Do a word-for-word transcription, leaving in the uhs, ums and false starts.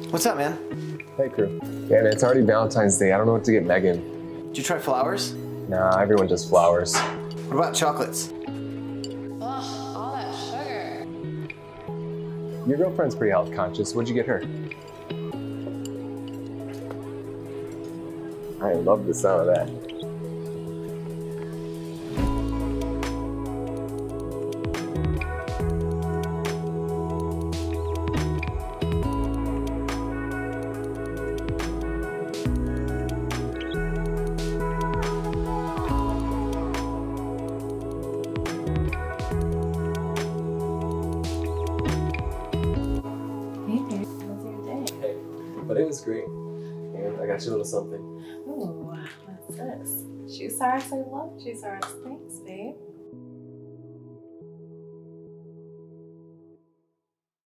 What's up, man? Hey, crew. Yeah, man, it's already Valentine's Day. I don't know what to get Megan. Did you try flowers? Nah, everyone does flowers. What about chocolates? Ugh, all that sugar. Your girlfriend's pretty health conscious. What'd you get her? I love the sound of that. But it was great. And I got you a little something. Ooh, what's this? Shoe Sarks, I love Shoe Sarks. Thanks, babe.